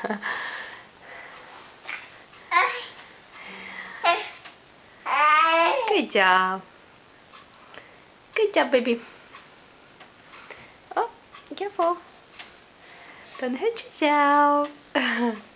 Good job. Good job, baby. Oh, careful. Don't hurt yourself.